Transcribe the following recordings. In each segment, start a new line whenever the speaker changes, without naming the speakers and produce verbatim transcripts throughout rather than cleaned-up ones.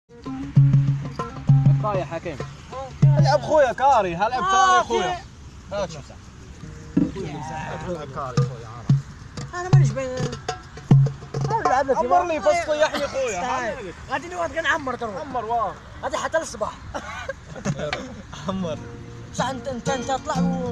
طايح حكيم. العب خويا كاري، هلعب كاري خويا. هات شوف العب كاري خويا.
انا مانيش بين
عمر لي فص طيحني خويا.
غادي نقعد كنعمر تروح.
عمر واه.
غادي حتى للصباح.
عمر.
بصح انت انت انت طلع و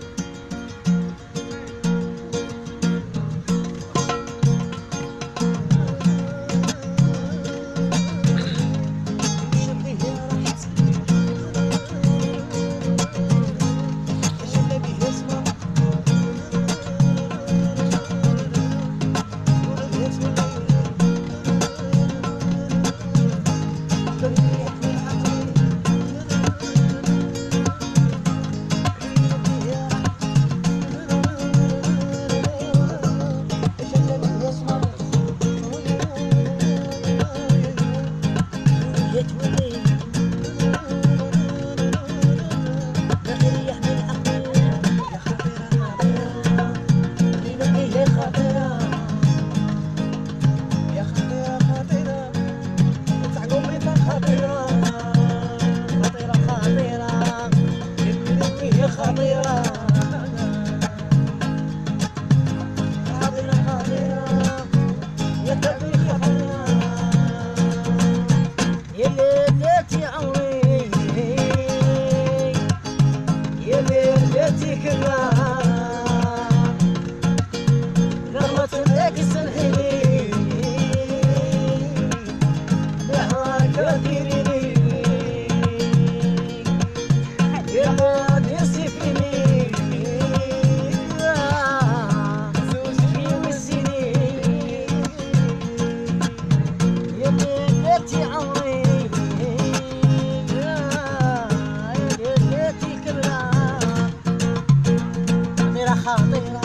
خطيرة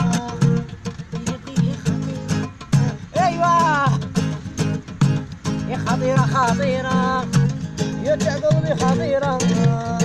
ايوه يا خطيرة خطيرة يا قلبي خطيرة.